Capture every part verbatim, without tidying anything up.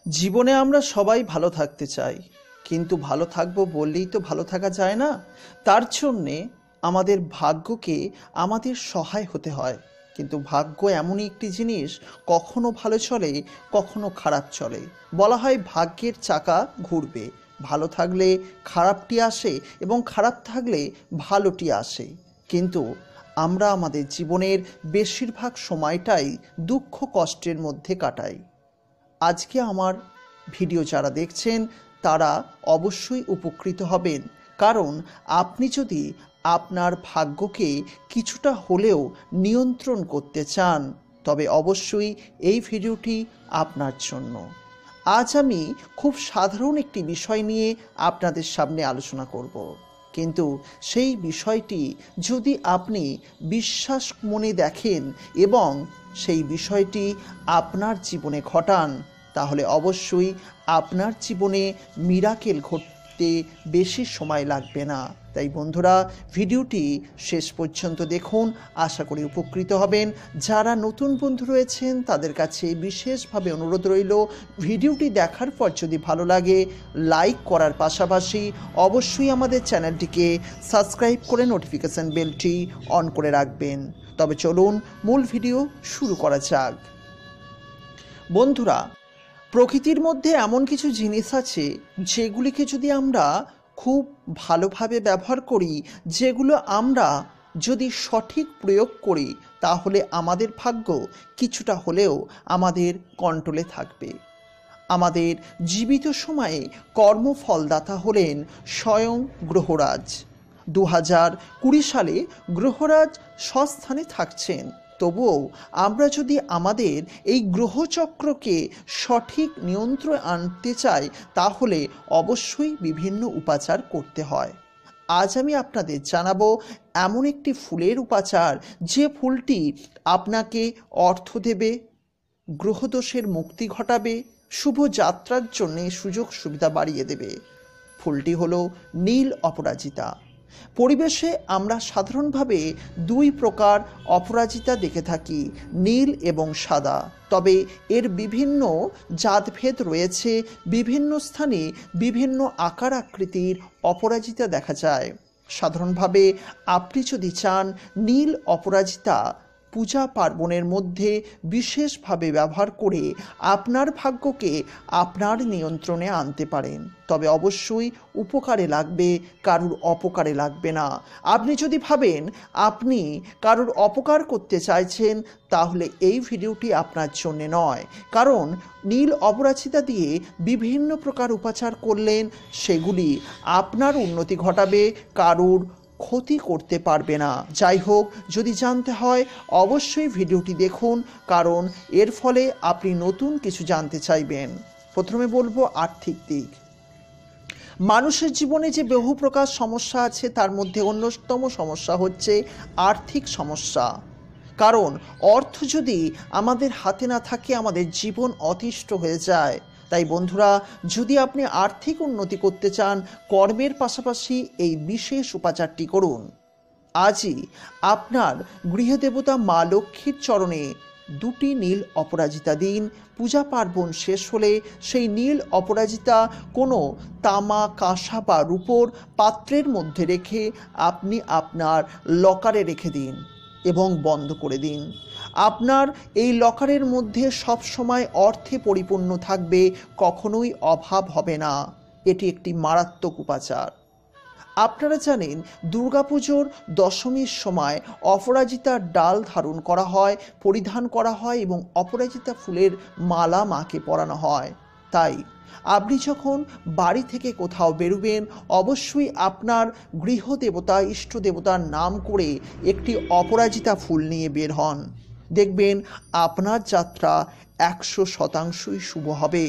জীবনে আমরা সবাই ভালো থাকতে চাই, কিন্তু ভালো থাকবো বললেই তো ভালো থাকা যায় না। তার জন্যে আমাদের ভাগ্যকে আমাদের সহায় হতে হয়। কিন্তু ভাগ্য এমনই একটি জিনিস, কখনো ভালো চলে, কখনো খারাপ চলে। বলা হয় ভাগ্যের চাকা ঘুরবে, ভালো থাকলে খারাপটি আসে এবং খারাপ থাকলে ভালোটি আসে। কিন্তু আমরা আমাদের জীবনের বেশিরভাগ সময়টাই দুঃখ কষ্টের মধ্যে কাটাই। আজকে আমার ভিডিও যারা দেখছেন তারা অবশ্যই উপকৃত হবেন, কারণ আপনি যদি আপনার ভাগ্যকে কিছুটা হলেও নিয়ন্ত্রণ করতে চান তবে অবশ্যই এই ভিডিওটি আপনার জন্য। আজ আমি খুব সাধারণ একটি বিষয় নিয়ে আপনাদের সামনে আলোচনা করব, কিন্তু সেই বিষয়টি যদি আপনি বিশ্বাস মনে দেখেন এবং সেই বিষয়টি আপনার জীবনে ঘটান তাহলে অবশ্যই আপনার জীবনে মিরাকেল ঘটতে বেশি সময় লাগবে না। তাই বন্ধুরা, ভিডিওটি শেষ পর্যন্ত দেখুন, আশা করি উপকৃত হবেন। যারা নতুন বন্ধু রয়েছেন তাদের কাছে বিশেষভাবে অনুরোধ রইল, ভিডিওটি দেখার পর যদি ভালো লাগে লাইক করার পাশাপাশি অবশ্যই আমাদের চ্যানেলটিকে সাবস্ক্রাইব করে নোটিফিকেশন বেলটি অন করে রাখবেন। তবে চলুন মূল ভিডিও শুরু করা যাক। বন্ধুরা, প্রকৃতির মধ্যে এমন কিছু জিনিস আছে যেগুলিকে যদি আমরা খুব ভালোভাবে ব্যবহার করি, যেগুলো আমরা যদি সঠিক প্রয়োগ করি তাহলে আমাদের ভাগ্য কিছুটা হলেও আমাদের কন্ট্রোলে থাকবে। আমাদের জীবিত সময়ে কর্মফলদাতা হলেন স্বয়ং গ্রহরাজ। দু হাজার কুড়ি সালে গ্রহরাজ স্বস্থানে থাকছেন, তবুও আমরা যদি আমাদের এই গ্রহচক্রকে সঠিক নিয়ন্ত্রণে আনতে চাই তাহলে অবশ্যই বিভিন্ন উপাচার করতে হয়। আজ আমি আপনাদের জানাবো এমন একটি ফুলের উপাচার যে ফুলটি আপনাকে অর্থ দেবে, গ্রহদোষের মুক্তি ঘটাবে, শুভ যাত্রার জন্য সুযোগ সুবিধা বাড়িয়ে দেবে। ফুলটি হলো নীল অপরাজিতা। পরিবেশে আমরা সাধারণভাবে দুই প্রকার অপরাজিতা দেখে থাকি, নীল এবং সাদা। তবে এর বিভিন্ন জাতভেদ রয়েছে, বিভিন্ন স্থানে বিভিন্ন আকার আকৃতির অপরাজিতা দেখা যায়। সাধারণভাবে আপনি যদি চান নীল অপরাজিতা পূজা পার্বণের মধ্যে বিশেষভাবে ব্যবহার করে আপনার ভাগ্যকে আপনার নিয়ন্ত্রণে আনতে পারেন, তবে অবশ্যই উপকারে লাগবে, কারুর অপকারে লাগবে না। আপনি যদি ভাবেন আপনি কারুর অপকার করতে চাইছেন তাহলে এই ভিডিওটি আপনার জন্য নয়, কারণ নীল অপরাজিতা দিয়ে বিভিন্ন প্রকার উপাচার করলেন সেগুলি আপনার উন্নতি ঘটাবে, কারুর ক্ষতি করতে পারবে না। যাই হোক, যদি জানতে হয় অবশ্যই ভিডিওটি দেখুন, কারণ এর ফলে আপনি নতুন কিছু জানতে চাইবেন। প্রথমে বলবো আর্থিক দিক। মানুষের জীবনে যে বহু প্রকার সমস্যা আছে তার মধ্যে অন্যতম সমস্যা হচ্ছে আর্থিক সমস্যা। কারণ অর্থ যদি আমাদের হাতে না থাকে আমাদের জীবন অতিষ্ঠ হয়ে যায়। তাই বন্ধুরা, যদি আপনি আর্থিক উন্নতি করতে চান কর্মের পাশাপাশি এই বিশেষ উপাচারটি করুন। আজই আপনার গৃহদেবতা মা লক্ষ্মীর চরণে দুটি নীল অপরাজিতা দিন। পূজা পার্বণ শেষ হলে সেই নীল অপরাজিতা কোনো তামা, কাঁসা বা রূপোর পাত্রের মধ্যে রেখে আপনি আপনার লকারে রেখে দিন এবং বন্ধ করে দিন। আপনার এই লকারের মধ্যে সব সময় অর্থে পরিপূর্ণ থাকবে, কখনোই অভাব হবে না। এটি একটি মারাত্মক উপাচার। আপনারা জানেন দুর্গাপুজোর দশমীর সময় অপরাজিতার ডাল ধারণ করা হয়, পরিধান করা হয় এবং অপরাজিতা ফুলের মালা মাকে পরানো হয়। তাই আপনি যখন বাড়ি থেকে কোথাও বেরোবেন অবশ্যই আপনার গৃহদেবতা ইষ্ট দেবতার নাম করে একটি অপরাজিতা ফুল নিয়ে বের হন। দেখবেন আপনার যাত্রা একশো শতাংশই শুভ হবে।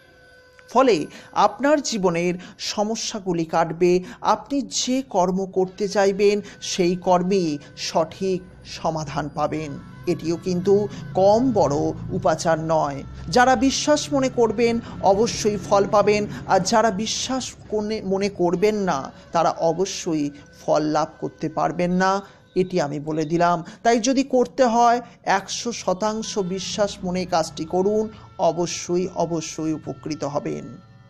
ফলে আপনার জীবনের সমস্যাগুলি কাটবে, আপনি যে কর্ম করতে চাইবেন সেই কর্মে সঠিক সমাধান পাবেন। এটিও কিন্তু কম বড় উপাচার নয়। যারা বিশ্বাস মনে করবেন অবশ্যই ফল পাবেন, আর যারা বিশ্বাস মনে করবেন না তারা অবশ্যই ফল লাভ করতে পারবেন না। এটি আমি বলে দিলাম। তাই যদি করতে হয় একশো শতাংশ বিশ্বাস মনে কাজটি করুন, অবশ্যই অবশ্যই উপকৃত হবেন।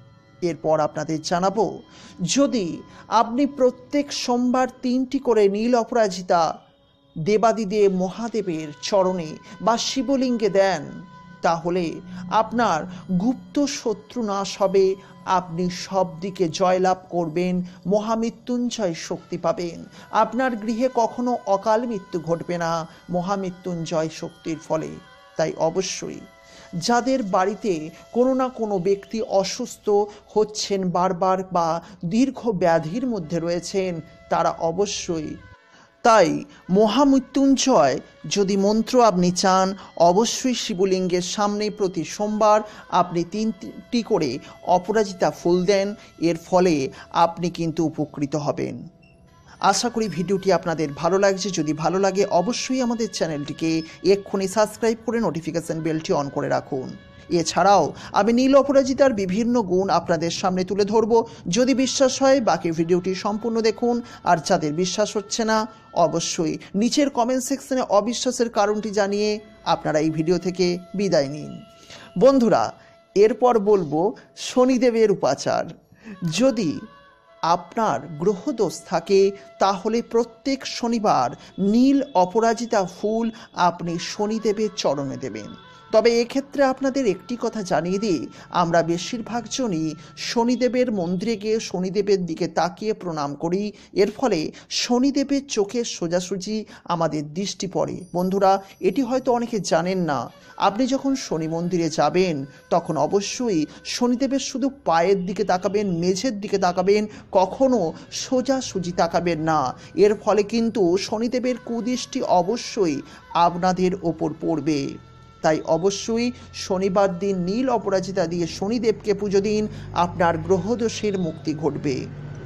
এরপর আপনাদের জানাবো, যদি আপনি প্রত্যেক সোমবার তিনটি করে নীল অপরাজিতা দেবাদিদেব মহাদেবের চরণে বা শিবলিঙ্গে দেন, তাহলে আপনার গুপ্ত শত্রু নাশ হবে, আপনি সব দিকে জয়লাভ করবেন, মহামৃত্যুঞ্জয় শক্তি পাবেন, আপনার গৃহে কখনো অকাল মৃত্যু ঘটবে না মহামৃত্যুঞ্জয় শক্তির ফলে। তাই অবশ্যই যাদের বাড়িতে কোনো না কোনো ব্যক্তি অসুস্থ হচ্ছেন বারবার বা দীর্ঘ ব্যাধির মধ্যে রয়েছেন, তারা অবশ্যই তাই মহামৃত্যুঞ্জয় যদি মন্ত্র আপনি চান, অবশ্যই শিবলিঙ্গের সামনে প্রতি সোমবার আপনি তিনটি করে অপরাজিতা ফুল দেন, এর ফলে আপনি কিন্তু উপকৃত হবেন। আশা করি ভিডিওটি আপনাদের ভালো লাগছে। যদি ভালো লাগে অবশ্যই আমাদের চ্যানেলটিকে এক্ষুনি সাবস্ক্রাইব করে নোটিফিকেশন বেলটি অন করে রাখুন। এছাড়াও আমি নীল অপরাজিতার বিভিন্ন গুণ আপনাদের সামনে তুলে ধরব। যদি বিশ্বাস হয় বাকি ভিডিওটি সম্পূর্ণ দেখুন, আর যাদের বিশ্বাস হচ্ছে না অবশ্যই নিচের কমেন্ট সেকশনে অবিশ্বাসের কারণটি জানিয়ে আপনারা এই ভিডিও থেকে বিদায় নিন। বন্ধুরা, এরপর বলবো শনিদেবের উপাচার। যদি আপনার গ্রহদোষ থাকে তাহলে প্রত্যেক শনিবার নীল অপরাজিতা ফুল আপনি শনিদেবের চরণে দেবেন। তবে এক্ষেত্রে আপনাদের একটি কথা জানিয়ে দিই, আমরা বেশিরভাগ জনই শনিদেবের মন্দিরে গিয়ে শনিদেবের দিকে তাকিয়ে প্রণাম করি, এর ফলে শনিদেবের চোখের সোজাসুজি আমাদের দৃষ্টি পড়ে। বন্ধুরা, এটি হয়তো অনেকে জানেন না, আপনি যখন শনি মন্দিরে যাবেন তখন অবশ্যই শনিদেবের শুধু পায়ের দিকে তাকাবেন, মেঝের দিকে তাকাবেন, কখনো সোজাসুজি তাকাবেন না। এর ফলে কিন্তু শনিদেবের কুদৃষ্টি অবশ্যই আপনাদের ওপর পড়বে। তাই অবশ্যই শনিবার দিন নীল অপরাজিতা দিয়ে শনিদেবকে পুজো দিন, আপনার গ্রহদোষের মুক্তি ঘটবে।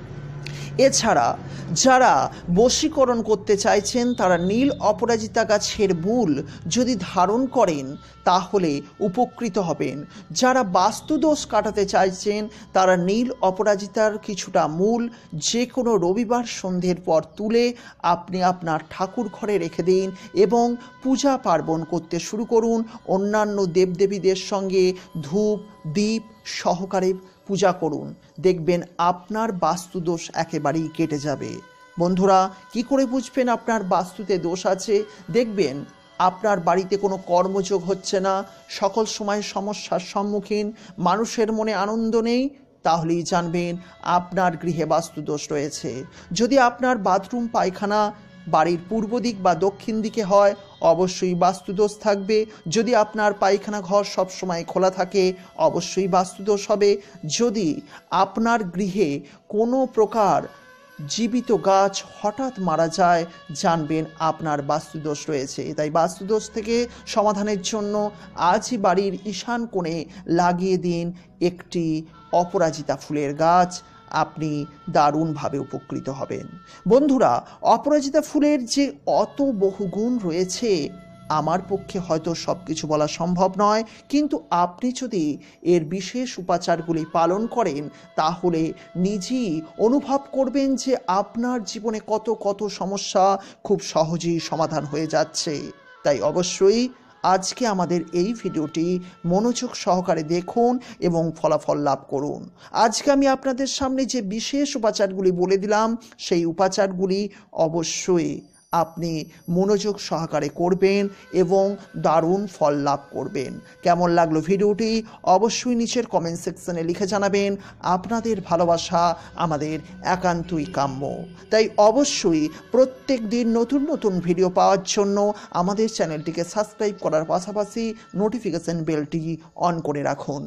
এছাড়া যারা বশীকরণ করতে চাইছেন তারা নীল অপরাজিতা গাছের মূল যদি ধারণ করেন তাহলে উপকৃত হবেন। যারা বাস্তুদোষ কাটাতে চাইছেন তারা নীল অপরাজিতার কিছুটা মূল যে কোনো রবিবার সন্ধ্যের পর তুলে আপনি আপনার ঠাকুর ঘরে রেখে দিন এবং পূজা পার্বণ করতে শুরু করুন। অন্যান্য দেবদেবীদের সঙ্গে ধূপ দীপ সহকারে পূজা করুন, দেখবেন আপনার বাস্তুদোষ একেবারেই কেটে যাবে। বন্ধুরা, কি করে বুঝবেন আপনার বাস্তুতে দোষ আছে? দেখবেন আপনার বাড়িতে কোনো কর্মযোগ হচ্ছে না, সকল সময় সমস্যার সম্মুখীন, মানুষের মনে আনন্দ নেই, তাহলেই জানবেন আপনার গৃহে বাস্তুদোষ রয়েছে। যদি আপনার বাথরুম পায়খানা বাড়ির পূর্ব দিক বা দক্ষিণ দিকে হয় অবশ্যই বাস্তুদোষ থাকবে। যদি আপনার পায়খানা ঘর সবসময় খোলা থাকে অবশ্যই বাস্তুদোষ হবে। যদি আপনার গৃহে কোনো প্রকার জীবিত গাছ হঠাৎ মারা যায় জানবেন আপনার বাস্তুদোষ রয়েছে। তাই বাস্তুদোষ থেকে সমাধানের জন্য আজই বাড়ির ঈশান কোণে লাগিয়ে দিন একটি অপরাজিতা ফুলের গাছ, আপনি দারুণভাবে উপকৃত হবেন। বন্ধুরা, অপরাজিতা ফুলের যে অত বহু গুণ রয়েছে আমার পক্ষে হয়তো সব কিছু বলা সম্ভব নয়, কিন্তু আপনি যদি এর বিশেষ উপাচারগুলি পালন করেন তাহলে নিজেই অনুভব করবেন যে আপনার জীবনে কত কত সমস্যা খুব সহজেই সমাধান হয়ে যাচ্ছে। তাই অবশ্যই আজকে আমাদের এই ভিডিওটি মনোযোগ সহকারে দেখুন এবং ফলাফল লাভ করুন। আজকে আমি আপনাদের সামনে যে বিশেষ উপাচারগুলি বলে দিলাম সেই উপাচারগুলি অবশ্যই আপনি মনোযোগ সহকারে করবেন এবং দারুণ ফল লাভ করবেন। কেমন লাগলো ভিডিওটি অবশ্যই নিচের কমেন্ট সেকশনে লিখে জানাবেন। আপনাদের ভালোবাসা আমাদের একান্তই কাম্য। তাই অবশ্যই প্রত্যেক দিন নতুন নতুন ভিডিও পাওয়ার জন্য আমাদের চ্যানেলটিকে সাবস্ক্রাইব করার পাশাপাশি নোটিফিকেশন বেলটি অন করে রাখুন।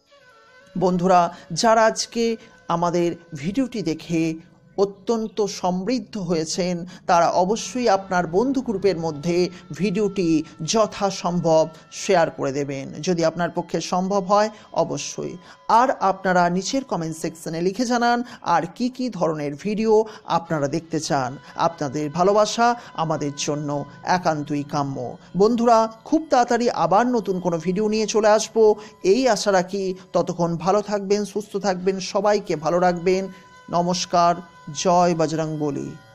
বন্ধুরা, যারা আজকে আমাদের ভিডিওটি দেখে অত্যন্ত সমৃদ্ধ হয়েছেন তারা অবশ্যই আপনার বন্ধু গ্রুপের মধ্যে ভিডিওটি যথাসম্ভব শেয়ার করে দেবেন, যদি আপনার পক্ষে সম্ভব হয় অবশ্যই। আর আপনারা নিচের কমেন্ট সেকশনে লিখে জানান আর কি কি ধরনের ভিডিও আপনারা দেখতে চান। আপনাদের ভালোবাসা আমাদের জন্য একান্তই কাম্য। বন্ধুরা, খুব তাড়াতাড়ি আবার নতুন কোনো ভিডিও নিয়ে চলে আসব এই আশা রাখি। ততক্ষণ ভালো থাকবেন, সুস্থ থাকবেন, সবাইকে ভালো রাখবেন। নমস্কার। জয় বজরংবলী।